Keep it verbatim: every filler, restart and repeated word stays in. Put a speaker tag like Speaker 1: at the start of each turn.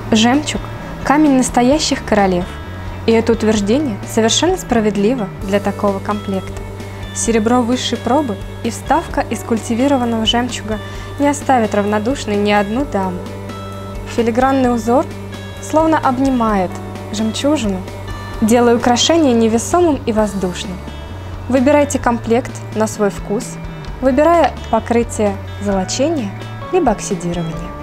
Speaker 1: Жемчуг – камень настоящих королев. И это утверждение совершенно справедливо для такого комплекта. Серебро высшей пробы и вставка из культивированного жемчуга не оставит равнодушной ни одну даму. Филигранный узор словно обнимает жемчужину, делая украшение невесомым и воздушным. Выбирайте комплект на свой вкус, выбирая покрытие золочения либо оксидирования.